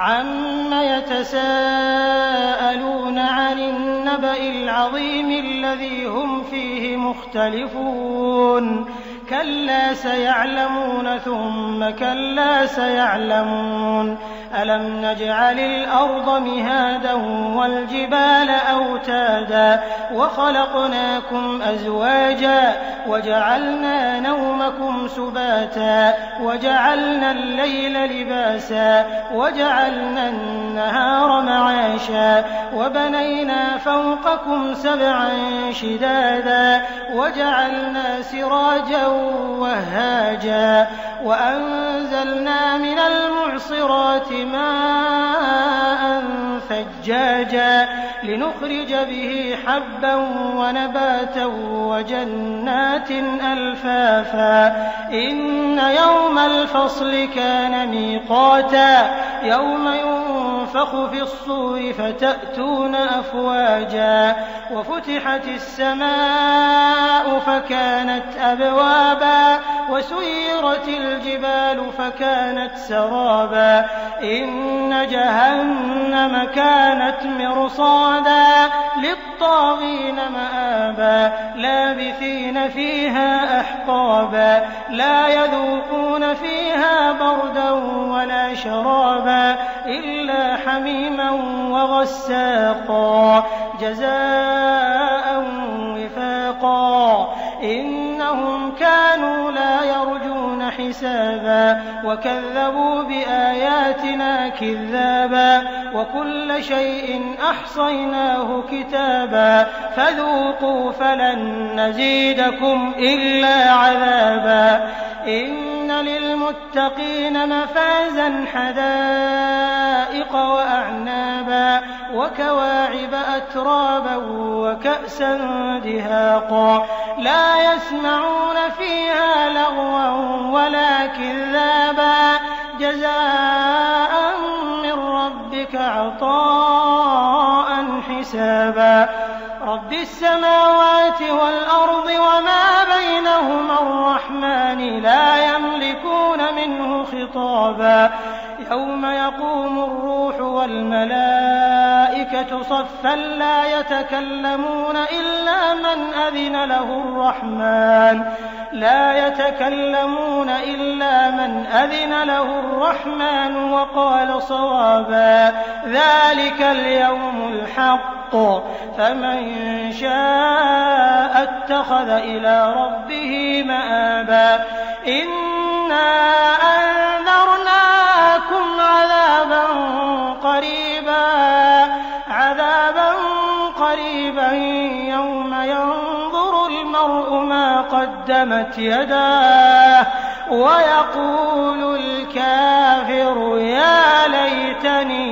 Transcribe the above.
عَمَّ يَتَسَاءَلُونَ عَنِ النَّبَإِ الْعَظِيمِ الَّذِي هُمْ فِيهِ مُخْتَلِفُونَ كَلَّا سَيَعْلَمُونَ ثُمَّ كَلَّا سَيَعْلَمُونَ أَلَمْ نَجْعَلِ الْأَرْضَ مِهَادًا وَالْجِبَالَ أَوْتَادًا وَخَلَقْنَاكُمْ أَزْوَاجًا وَجَعَلْنَا نَوْمَكُمْ سُبَاتًا وَجَعَلْنَا اللَّيْلَ لِبَاسًا وَجَعَلْنَا النَّهَارَ مَعَاشًا وَبَنَيْنَا فَوْقَكُمْ سَبْعًا شِدَادًا وَجَعَلْنَا سِرَاجًا وَهَّاجًا وَأَنزَلْنَا مِنَ الْمُعْصِرَاتِ مَاءً ثَجَّاجًا لِّنُخْرِجَ بِهِ حَبًّا وَنَبَاتًا وَجَنَّاتٍ أَلْفَافًا إِنَّ يَوْمَ الْفَصْلِ كَانَ مِيقَاتًا يَوْمَ يُنفَخُ فِي الصُّورِ فَتَأْتُونَ أَفْوَاجًا وَفُتِحَتِ السَّمَاءُ فَكَانَتْ أَبْوَابًا وَسُيِّرَتِ الْجِبَالُ فَكَانَتْ سَرَابًا إِنَّ جَهَنَّمَ كَانَتْ مِرْصَادًا لِّلطَّاغِينَ مَآبًا لَّابِثِينَ فِيهَا أَحْقَابًا لَّا يَذُوقُونَ فِيهَا بَرْدًا وَلَا شَرَابًا إِلَّا حَمِيمًا وَغَسَّاقًا جَزَاءً وِفَاقًا إِنَّهُمْ كَانُوا لَا يَرْجُونَ حِسَابًا وَكَذَّبُوا بِآيَاتِنَا كِذَّابًا وَكُلَّ شَيْءٍ أَحْصَيْنَاهُ كِتَابًا فَذُوقُوا فَلَن نَّزِيدَكُمْ إِلَّا عَذَابًا إِنَّ لِلْمُتَّقِينَ مَفَازًا حَدَائِقَ وَأَعْنَابًا وَكَوَاعِبَ أَتْرَابًا وَكَأْسًا دِهَاقًا لَّا يَسْمَعُونَ فِيهَا لَغْوًا وَلَا كِذَّابًا جَزَاءً مِّن رَّبِّكَ عَطَاءً حِسَابًا رَّبِّ السَّمَاوَاتِ وَالْأَرْضِ وَمَا بَيْنَهُمَا الرَّحْمَٰنِ لَا يَمْلِكُونَ مِنْهُ خِطَابًا يَوْمَ يَقُومُ الرُّوحُ وَالْمَلَائِكَةُ صَفًّا لَّا يَتَكَلَّمُونَ إِلَّا مَنْ أَذِنَ لَهُ الرَّحْمَٰنُ وَقَالَ صَوَابًا ذَٰلِكَ الْيَوْمُ الْحَقُّ فَمَن شَاءَ اتَّخَذَ إِلَىٰ رَبِّهِ مَآبًا إِنَّا أَنذَرْنَاكُمْ عَذَابًا قَرِيبًا يَوْمَ يَنظُرُ الْمَرْءُ مَا قَدَّمَتْ يَدَاهُ وَيَقُولُ الْكَافِرُ يَا لَيْتَنِي